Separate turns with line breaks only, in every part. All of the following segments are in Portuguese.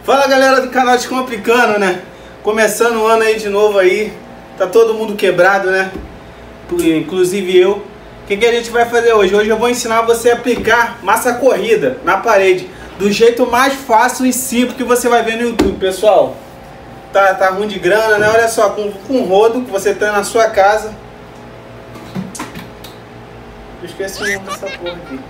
Fala galera do canal Descomplicando, né? Começando o ano aí de novo aí. Tá todo mundo quebrado, né? Inclusive eu. O que a gente vai fazer hoje? Hoje eu vou ensinar você a aplicar massa corrida na parede do jeito mais fácil e simples que você vai ver no YouTube, pessoal. Tá ruim de grana, né? Olha só, com um rodo que você tem na sua casa. Eu esqueci o nome dessa porra aqui.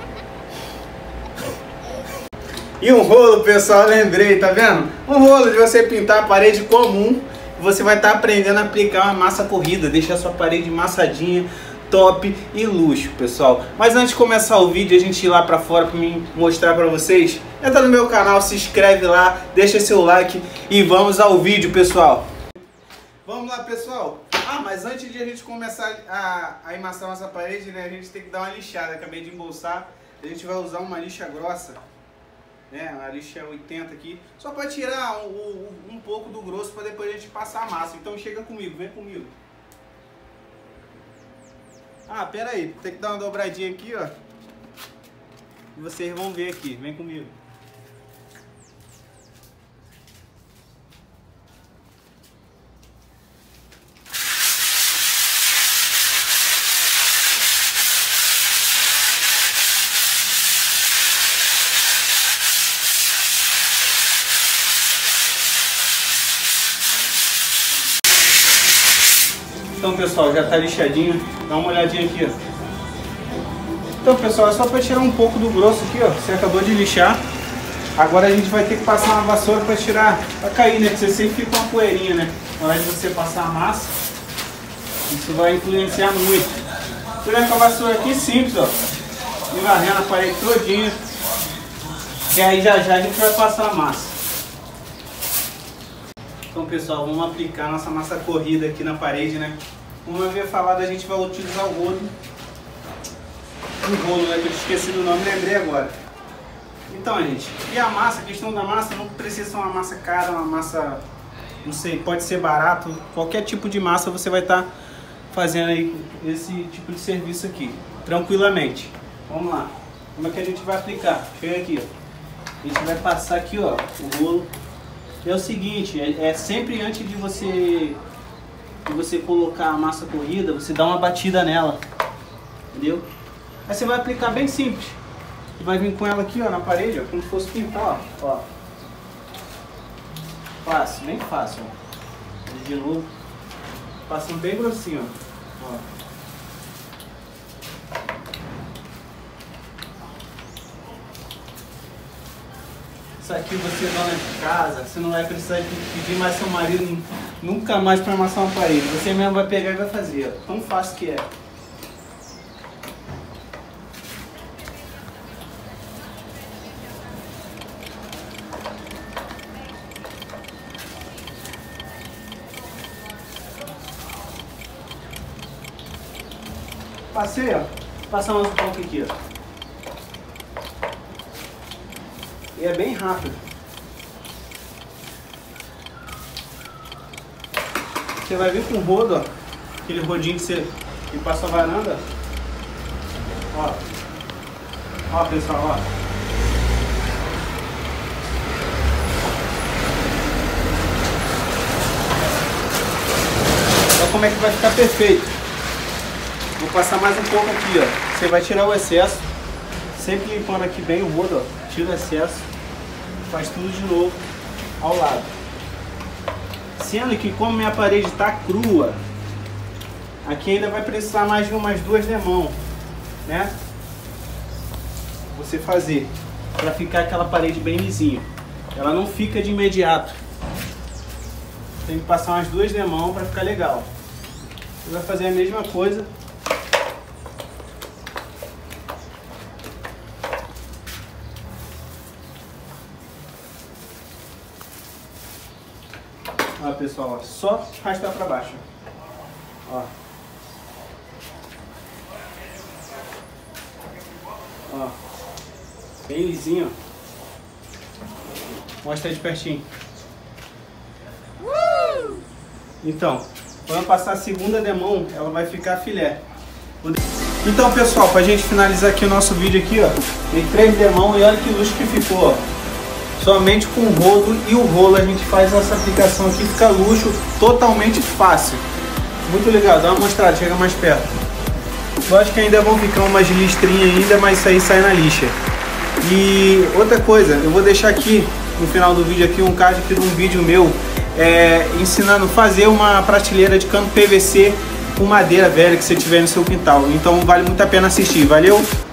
E um rolo, pessoal, lembrei, tá vendo? Um rolo de você pintar a parede comum. Você vai estar aprendendo a aplicar uma massa corrida, deixar a sua parede massadinha, top e luxo, pessoal. Mas antes de começar o vídeo, a gente ir lá pra fora pra mim mostrar pra vocês, entra no meu canal, se inscreve lá, deixa seu like e vamos ao vídeo, pessoal. Vamos lá, pessoal. Mas antes de a gente começar a emassar nossa parede, né, a gente tem que dar uma lixada. Acabei de embolsar, a gente vai usar uma lixa grossa. A lixa 80 aqui, só para tirar um pouco do grosso para depois a gente passar a massa. Então chega comigo, vem comigo. Pera aí, tem que dar uma dobradinha aqui, ó. E vocês vão ver aqui, vem comigo. Então, pessoal, já tá lixadinho. Dá uma olhadinha aqui, ó. Então, pessoal, é só para tirar um pouco do grosso aqui, ó. Você acabou de lixar. Agora a gente vai ter que passar uma vassoura para tirar, para cair, né? Porque você sempre fica uma poeirinha, né? Na hora de você passar a massa, isso vai influenciar muito. Tirando com a vassoura aqui, simples, ó. E varrendo a parede todinha. Que aí já a gente vai passar a massa. Então, pessoal, vamos aplicar nossa massa corrida aqui na parede, né? Como eu havia falado, a gente vai utilizar o rolo. O rolo, né? Que eu esqueci do nome, lembrei agora. Então, gente, e a massa, a questão da massa não precisa ser uma massa cara, uma massa, não sei, pode ser barato. Qualquer tipo de massa você vai estar fazendo aí esse tipo de serviço aqui, tranquilamente. Vamos lá. Como é que a gente vai aplicar? Chega aqui, ó. A gente vai passar aqui, ó, o rolo. É o seguinte, é sempre antes de você colocar a massa corrida, você dá uma batida nela, entendeu? Aí você vai aplicar bem simples. Você vai vir com ela aqui, ó, na parede, ó, como se fosse pintar, ó. Fácil, bem fácil, ó. De novo, passando bem grossinho, ó. Isso aqui você dona de casa, você não vai precisar pedir mais seu marido nunca mais para amassar uma parede. Você mesmo vai pegar e vai fazer, ó. Tão fácil que é. Passei, ó. Passa mais um pouco aqui, ó. E é bem rápido. Você vai vir com o rodo, ó. Aquele rodinho que passa a varanda. Ó. Ó, pessoal, ó. Olha como é que vai ficar perfeito. Vou passar mais um pouco aqui, ó. Você vai tirar o excesso. Sempre limpando aqui bem o rodo, ó. Tira o excesso. Faz tudo de novo ao lado. Sendo que como minha parede está crua, aqui ainda vai precisar mais de umas 2 demãos, né? Você fazer para ficar aquela parede bem lisinha. Ela não fica de imediato. Tem que passar umas 2 demãos para ficar legal. Você vai fazer a mesma coisa. Ó, pessoal, ó, só arrastar para baixo. Ó. Ó. Bem lisinho. Mostra aí de pertinho. Então, quando eu passar a segunda demão, ela vai ficar filé. Então, pessoal, pra gente finalizar aqui o nosso vídeo aqui, ó, tem 3 demãos e olha que luxo que ficou, ó. Somente com o rodo e o rolo a gente faz essa aplicação aqui, fica luxo, totalmente fácil. Muito legal, dá uma mostrada, chega mais perto. Lógico que ainda vão ficar umas listrinhas ainda, mas isso aí sai na lixa. E outra coisa, eu vou deixar aqui no final do vídeo aqui um card aqui de um vídeo meu ensinando a fazer uma prateleira de cano PVC com madeira velha que você tiver no seu quintal. Então vale muito a pena assistir, valeu?